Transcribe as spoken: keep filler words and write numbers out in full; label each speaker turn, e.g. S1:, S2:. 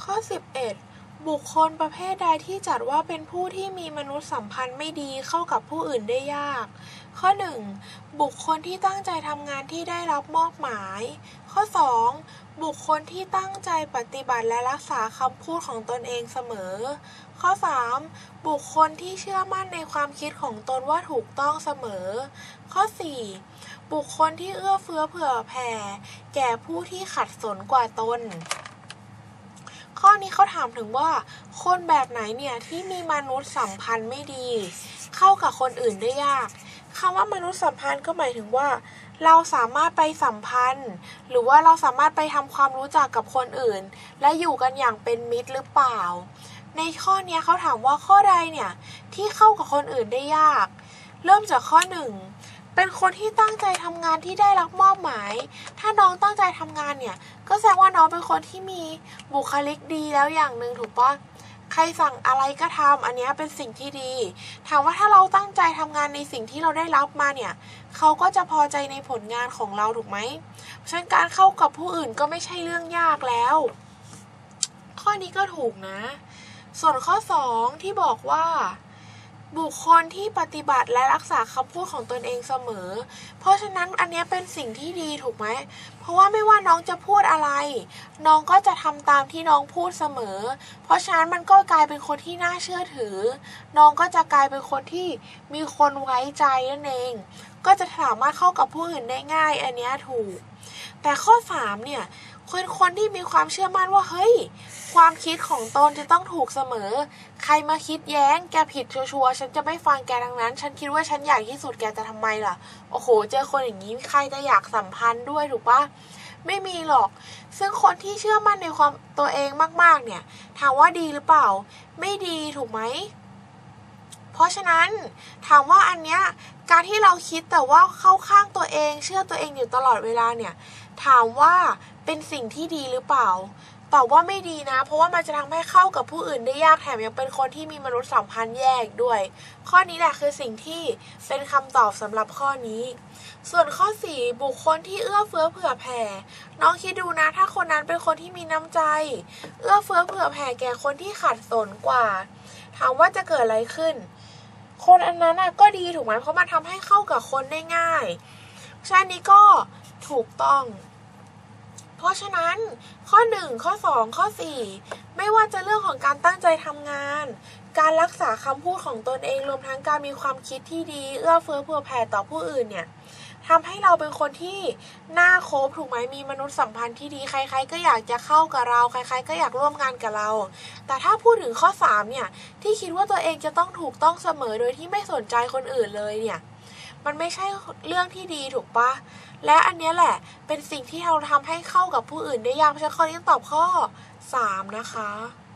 S1: ข้อสิบเอ็ดบุคคลประเภทใดที่จัดว่าเป็นผู้ที่มีมนุษยสัมพันธ์ไม่ดีเข้ากับผู้อื่นได้ยากข้อหนึ่งบุคคลที่ตั้งใจทำงานที่ได้รับมอบหมายข้อสองบุคคลที่ตั้งใจปฏิบัติและรักษาคำพูดของตนเองเสมอข้อสามบุคคลที่เชื่อมั่นในความคิดของตนว่าถูกต้องเสมอข้อสี่บุคคลที่เอื้อเฟื้อเผื่อแผ่แก่ผู้ที่ขัดสนกว่าตนข้อนี้เขาถามถึงว่าคนแบบไหนเนี่ยที่มีมนุษยสัมพันธ์ไม่ดีเข้ากับคนอื่นได้ยากคำว่ามนุษยสัมพันธ์ก็หมายถึงว่าเราสามารถไปสัมพันธ์หรือว่าเราสามารถไปทำความรู้จักกับคนอื่นและอยู่กันอย่างเป็นมิตรหรือเปล่าในข้อนี้เขาถามว่าข้อใดเนี่ยที่เข้ากับคนอื่นได้ยากเริ่มจากข้อหนึ่งเป็นคนที่ตั้งใจทำงานที่ได้รับมอบหมายถ้าน้องตั้งใจทำงานเนี่ยก็แสดงว่าน้องเป็นคนที่มีบุคลิกดีแล้วอย่างหนึ่งถูกปะใครสั่งอะไรก็ทำอันนี้เป็นสิ่งที่ดีถามว่าถ้าเราตั้งใจทำงานในสิ่งที่เราได้รับมาเนี่ยเขาก็จะพอใจในผลงานของเราถูกไหมเพราะฉะนั้นการเข้ากับผู้อื่นก็ไม่ใช่เรื่องยากแล้วข้อนี้ก็ถูกนะส่วนข้อสองที่บอกว่าบุคคลที่ปฏิบัติและรักษาคำพูดของตนเองเสมอเพราะฉะนั้นอันนี้เป็นสิ่งที่ดีถูกไหมเพราะว่าไม่ว่าน้องจะพูดอะไรน้องก็จะทำตามที่น้องพูดเสมอเพราะฉะนั้นมันก็กลายเป็นคนที่น่าเชื่อถือน้องก็จะกลายเป็นคนที่มีคนไว้ใจนั่นเองก็จะสามารถเข้ากับผู้อื่นได้ง่ายอันนี้ถูกแต่ข้อสามเนี่ยคนคนที่มีความเชื่อมั่นว่าเฮ้ยความคิดของตนจะต้องถูกเสมอใครมาคิดแย้งแกผิดชัวร์ๆฉันจะไม่ฟังแกดังนั้นฉันคิดว่าฉันใหญ่ที่สุดแกจะทำไมล่ะโอ้โหเจอคนอย่างนี้ใครจะอยากสัมพันธ์ด้วยถูกปะไม่มีหรอกซึ่งคนที่เชื่อมั่นในความตัวเองมากๆเนี่ยถามว่าดีหรือเปล่าไม่ดีถูกไหมเพราะฉะนั้นถามว่าอันเนี้ยการที่เราคิดแต่ว่าเข้าข้างตัวเองเชื่อตัวเองอยู่ตลอดเวลาเนี่ยถามว่าเป็นสิ่งที่ดีหรือเปล่าตอบว่าไม่ดีนะเพราะว่ามันจะทำให้เข้ากับผู้อื่นได้ยากแถมยังเป็นคนที่มีมนุษยสัมพันธ์แย่อีกด้วยข้อนี้แหละคือสิ่งที่เป็นคำตอบสำหรับข้อนี้ส่วนข้อสี่บุคคลที่เอื้อเฟื้อเผื่อแผ่น้องคิดดูนะถ้าคนนั้นเป็นคนที่มีน้ำใจเอื้อเฟื้อเผื่อแผ่แก่คนที่ขัดสนกว่าถามว่าจะเกิดอะไรขึ้นคนอันนั้นก็ดีถูกไหมเพราะมันทำให้เข้ากับคนได้ง่ายฉะนั้นนี้ก็ถูกต้องเพราะฉะนั้นข้อหนึ่งข้อสองข้อสี่ไม่ว่าจะเรื่องของการตั้งใจทำงานการรักษาคำพูดของตนเองรวมทั้งการมีความคิดที่ดีเอื้อเฟื้อเผื่อแผ่ต่อผู้อื่นเนี่ยทำให้เราเป็นคนที่น่าคบถูกไหมมีมนุษยสัมพันธ์ที่ดีใครๆก็อยากจะเข้ากับเราใครๆก็อยากร่วมงานกับเราแต่ถ้าพูดถึงข้อสามเนี่ยที่คิดว่าตัวเองจะต้องถูกต้องเสมอโดยที่ไม่สนใจคนอื่นเลยเนี่ยมันไม่ใช่เรื่องที่ดีถูกปะและอันนี้แหละเป็นสิ่งที่เราทำให้เข้ากับผู้อื่นได้ยากเพราะฉะนั้นข้อนี้ต้องตอบข้อสามนะคะ